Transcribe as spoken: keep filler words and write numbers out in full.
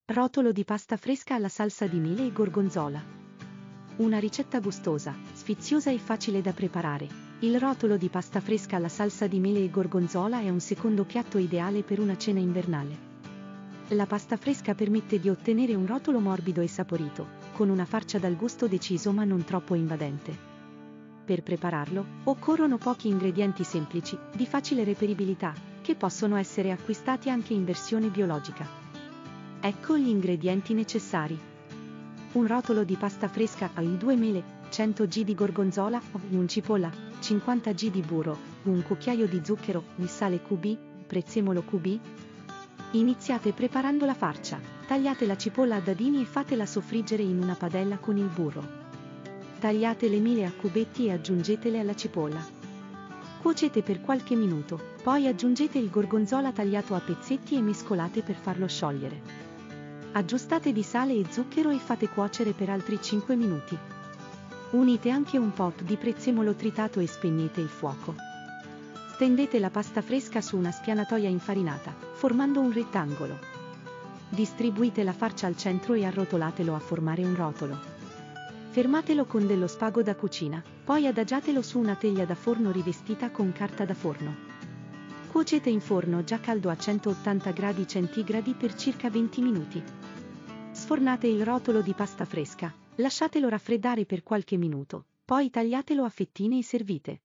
Rotolo di pasta fresca alla salsa di mele e gorgonzola. Una ricetta gustosa, sfiziosa e facile da preparare. Il rotolo di pasta fresca alla salsa di mele e gorgonzola è un secondo piatto ideale per una cena invernale. La pasta fresca permette di ottenere un rotolo morbido e saporito, con una farcia dal gusto deciso ma non troppo invadente. Per prepararlo, occorrono pochi ingredienti semplici, di facile reperibilità, che possono essere acquistati anche in versione biologica. Ecco gli ingredienti necessari. Un rotolo di pasta fresca, due mele, cento grammi di gorgonzola, un cipolla, cinquanta grammi di burro, un cucchiaio di zucchero, il sale Q B, prezzemolo Q B. Iniziate preparando la farcia. Tagliate la cipolla a dadini e fatela soffriggere in una padella con il burro. Tagliate le mele a cubetti e aggiungetele alla cipolla. Cuocete per qualche minuto, poi aggiungete il gorgonzola tagliato a pezzetti e mescolate per farlo sciogliere. Aggiustate di sale e zucchero e fate cuocere per altri cinque minuti. Unite anche un po' di prezzemolo tritato e spegnete il fuoco. Stendete la pasta fresca su una spianatoia infarinata, formando un rettangolo. Distribuite la farcia al centro e arrotolatelo a formare un rotolo. Fermatelo con dello spago da cucina, poi adagiatelo su una teglia da forno rivestita con carta da forno. Cuocete in forno già caldo a centottanta gradi centigradi per circa venti minuti. Sfornate il rotolo di pasta fresca, lasciatelo raffreddare per qualche minuto, poi tagliatelo a fettine e servite.